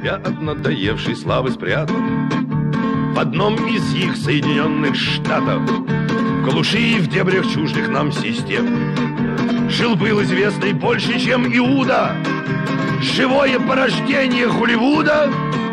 себя от надоевшей славы спрятал в одном из их Соединенных Штатов, в глуши и в дебрях чуждых нам систем. Жил-был известный больше, чем Иуда, живое порождение Холливуда,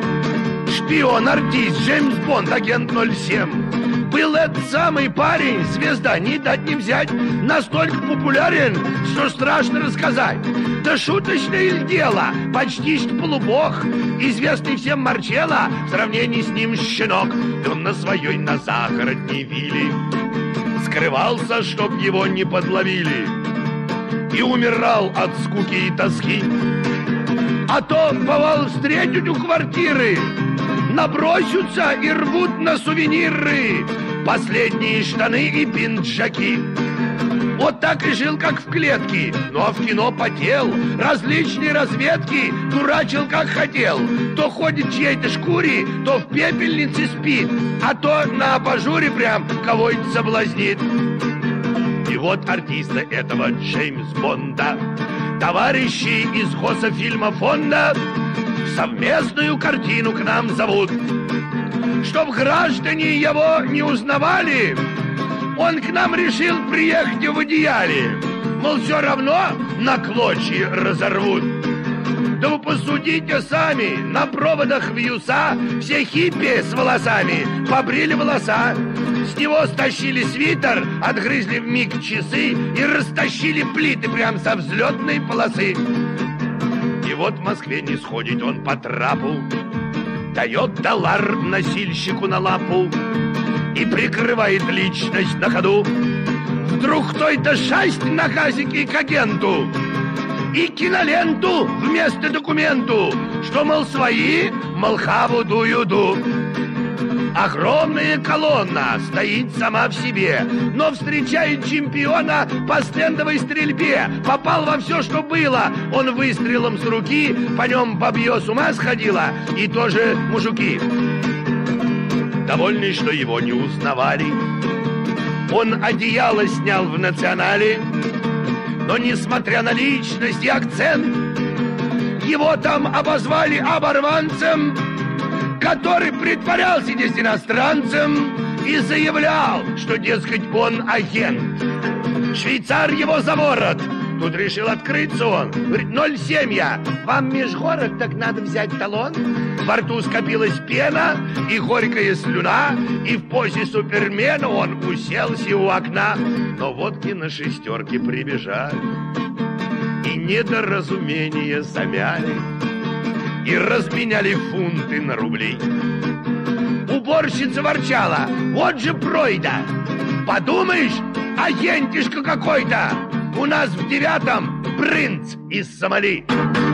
шпион, артист, Джеймс Бонд, агент 07. Был этот самый парень, звезда, не дать не взять, настолько популярен, что страшно рассказать. Да шуточное ли дело, почти что полубог, известный всем Марчелло, в сравнении с ним щенок. Да он на своей на захородней вилле скрывался, чтоб его не подловили, и умирал от скуки и тоски. А то, бывал, встретить у квартиры, набросятся и рвут на сувениры последние штаны и пинджаки. Вот так и жил, как в клетке, ну а в кино потел, различные разведки дурачил, как хотел. То ходит в чьей-то шкуре, то в пепельнице спит, а то на абажуре прям кого-нибудь соблазнит. И вот артиста этого Джеймс Бонда товарищи из Госфильма фонда в совместную картину к нам зовут. Чтоб граждане его не узнавали, он к нам решил приехать в одеяле. Мол, все равно на клочья разорвут. Да вы посудите сами, на проводах вьюса все хиппи с волосами побрили волоса. С него стащили свитер, отгрызли вмиг часы и растащили плиты прям со взлетной полосы. И вот в Москве не сходит он по трапу, дает доллар носильщику на лапу и прикрывает личность на ходу. Вдруг кто-то шасть на газике к агенту и киноленту вместо документу, что, мол, свои, мол, хаву дую-ду. Огромная колонна стоит сама в себе, но встречает чемпиона по стендовой стрельбе. Попал во все, что было. Он выстрелом с руки, по нем бабье с ума сходило, и тоже мужики. Довольный, что его не узнавали, он одеяло снял в «Национале», но, несмотря на личность и акцент, его там обозвали оборванцем, который притворялся здесь иностранцем и заявлял, что, дескать, он агент. Швейцар его за ворот. Тут решил открыться он. Говорит, 07 я. Вам межгород, так надо взять талон. Во рту скопилась пена и горькая слюна, и в позе супермена он уселся у окна. Но водки на шестерке прибежали и недоразумения замяли, и разменяли фунты на рубли. Уборщица ворчала, вот же пройда. Подумаешь, агентишка какой-то. У нас в 9-м принц из Сомали.